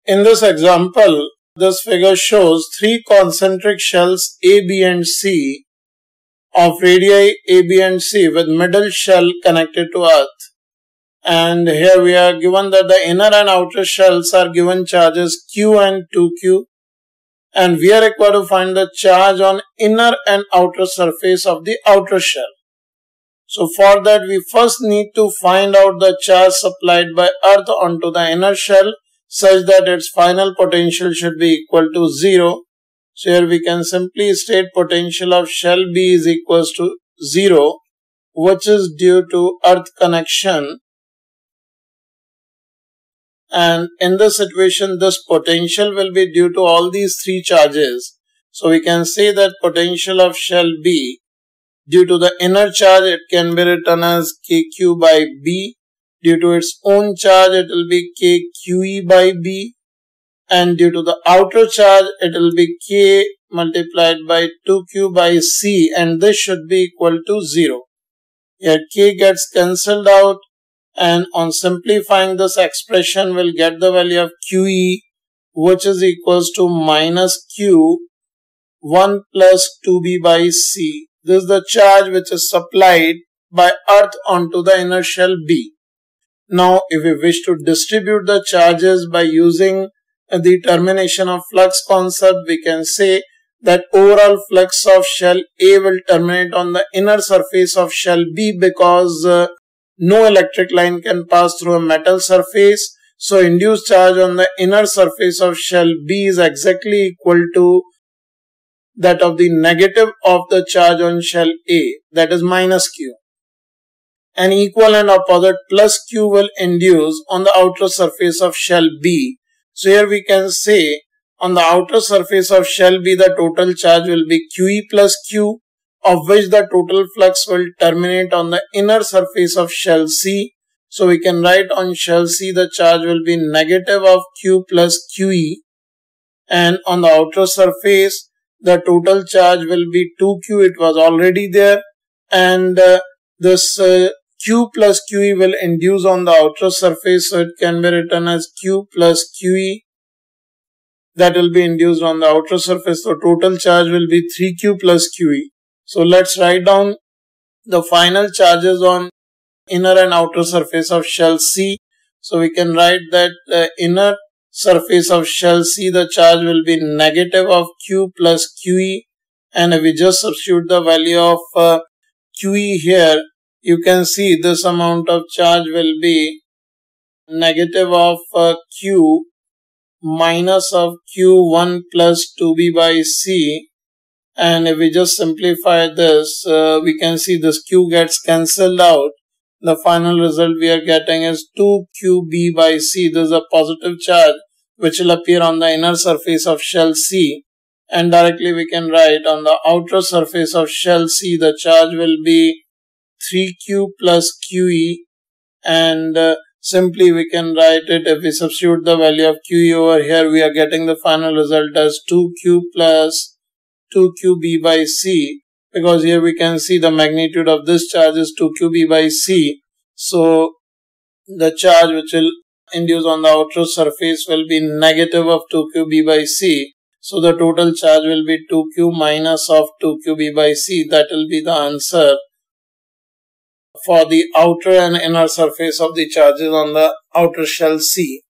In this example, this figure shows three concentric shells A, B and C of radii A, B and C with middle shell connected to Earth. And here we are given that the inner and outer shells are given charges Q and 2Q. And we are required to find the charge on inner and outer surface of the outer shell. So for that we first need to find out the charge supplied by Earth onto the inner shell such that its final potential should be equal to 0. So here we can simply state potential of shell B is equals to 0, which is due to Earth connection. And in this situation, this potential will be due to all these three charges. So we can say that potential of shell B due to the inner charge, it can be written as KQ by B. Due to its own charge, it will be KQE by B. And due to the outer charge, it will be K multiplied by 2Q by C. And this should be equal to 0. Here K gets cancelled out. And on simplifying this expression, we'll get the value of QE, which is equals to minus Q 1 plus 2B by C. This is the charge which is supplied by Earth onto the inner shell B. Now, if we wish to distribute the charges by using the termination of flux concept, we can say that overall flux of shell A will terminate on the inner surface of shell B because no electric line can pass through a metal surface. So induced charge on the inner surface of shell B is exactly equal to that of the negative of the charge on shell A, that is minus Q. An equal and opposite plus Q will induce on the outer surface of shell B. So here we can say on the outer surface of shell B the total charge will be QE plus Q, of which the total flux will terminate on the inner surface of shell C. So we can write on shell C the charge will be negative of Q plus QE, and on the outer surface the total charge will be 2Q, it was already there, and this Q plus QE will induce on the outer surface, so it can be written as Q plus QE, that will be induced on the outer surface, so total charge will be 3Q plus QE. So let's write down the final charges on inner and outer surface of shell C. So we can write that the inner surface of shell C, the charge will be negative of Q plus QE, and if we just substitute the value of QE here, you can see this amount of charge will be negative of Q minus of Q1 plus 2B by C. And if we just simplify this, we can see this Q gets cancelled out. The final result we are getting is 2QB by C. This is a positive charge which will appear on the inner surface of shell C. And directly we can write on the outer surface of shell C, the charge will be 3Q plus QE. And simply we can write it, if we substitute the value of QE over here, we are getting the final result as 2Q plus 2QB by C, because here we can see the magnitude of this charge is 2QB by C. So the charge which will induce on the outer surface will be negative of 2QB by C. So the total charge will be 2Q minus of 2QB by C. That will be the answer for the outer and inner surface of the charges on the outer shell C.